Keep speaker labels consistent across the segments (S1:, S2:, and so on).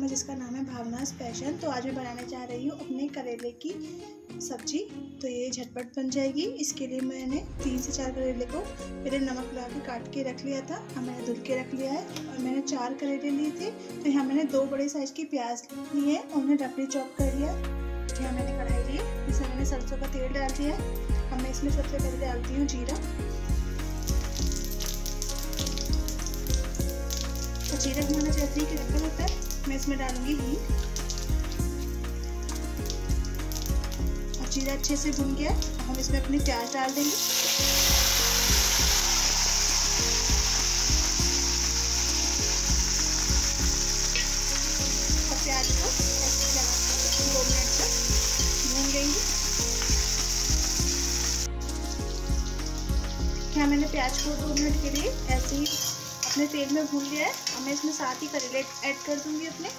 S1: में जिसका नाम है भावना स्पेशल। तो आज मैं बनाने जा रही हूँ अपने करेले की सब्जी। तो ये झटपट बन जाएगी। इसके लिए मैंने 3 से 4 करेले को पहले नमक लगा के काट के रख लिया था। अब मैंने धुल के रख लिया है और मैंने 4 करेले लिए थे। तो यहाँ मैंने 2 बड़े साइज़ की प्याज ली है और उन्हें रफली चॉप कर लिया। यहाँ मैंने कढ़ाई ली, इसमें मैंने सरसों का तेल डाल दिया है। अब मैं इसमें सबसे पहले डालती हूँ जीरा। जीरा हमारा जैसे ही क्रैकल होता है मैं इसमें डालूंगी हींग। और जीरा अच्छे से भुन गया हम इसमें अपनी प्याज डाल देंगे। और प्याज को ऐसे लगाकर 2 मिनट तक भून लेंगे। क्या मैंने प्याज को 2 मिनट के लिए ऐसे ही अपने तेल में भून लिया है। अब मैं इसमें साथ ही करेले ऐड कर दूंगी अपने।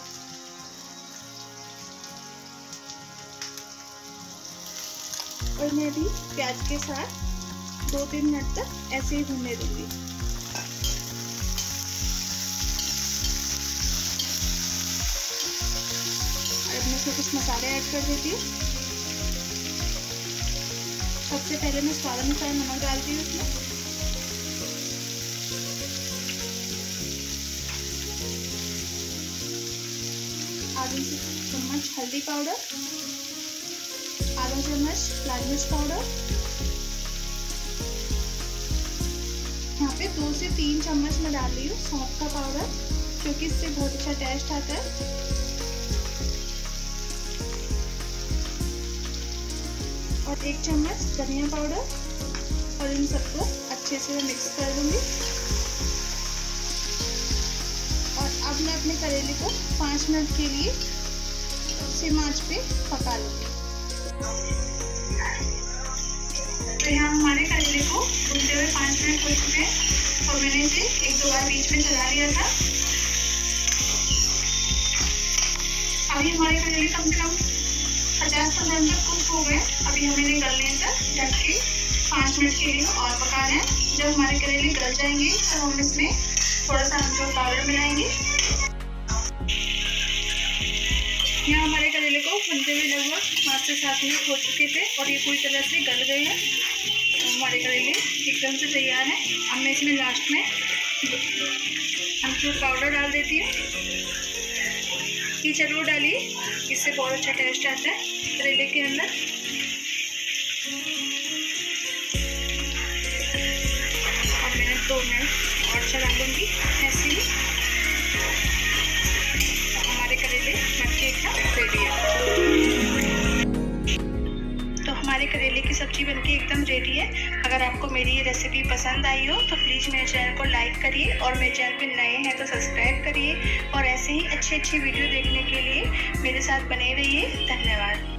S1: और मैं भी प्याज के साथ 2-3 मिनट तक ऐसे ही भूनने दूंगी। और अब मैं इसमें कुछ मसाले ऐड कर देती हूँ। सबसे पहले मैं स्वाद अनुसार नमक डालती हूँ इसमें। आधी चम्मच हल्दी पाउडर, आधा चम्मच लाल मिर्च पाउडर। यहाँ पे 2 से 3 चम्मच मैं डाल रही हूँ सौंफ का पाउडर, क्योंकि इससे बहुत अच्छा टेस्ट आता है। और 1 चम्मच धनिया पाउडर। और इन सबको अच्छे से मैं मिक्स कर दूंगी। अब मैं अपने करेले को 5 मिनट के लिए सिम आंच पे पका लूँगी। तो यहाँ हमारे करेले को भूनते हुए 5 मिनट हो चुके हैं और मैंने इसे 1-2 बार बीच में चला लिया था। अभी हमारे करेले कम से कम 50% तक कुक हो गए। अभी हमें इन्हें गलने तक ढक के 5 मिनट के लिए और पकाना है। जब हमारे करेले गल जाएंगे तो हम इसमें थोड़ा सा अमचूर पाउडर मिलाएंगे। यहाँ हमारे करेले को भुनते हुए लगभग 5 से 7 मिनट हो चुके थे और ये पूरी तरह से गल गए हैं। तो हमारे करेले एकदम से तैयार हैं। अब मैं इसमें लास्ट में अमचूर पाउडर डाल देती हूँ। ये जरूर डालिए, इससे बहुत अच्छा टेस्ट आता है करेले के अंदर। अब मैंने 2 मिनट और चला लूँगी ऐसे ही। हमारे करेले मटके एकदम रेडी है। तो हमारे करेले की सब्जी बनके एकदम रेडी है। अगर आपको मेरी ये रेसिपी पसंद आई हो तो प्लीज़ मेरे चैनल को लाइक करिए और मेरे चैनल पे नए हैं तो सब्सक्राइब करिए। और ऐसे ही अच्छी वीडियो देखने के लिए मेरे साथ बने रहिए। धन्यवाद।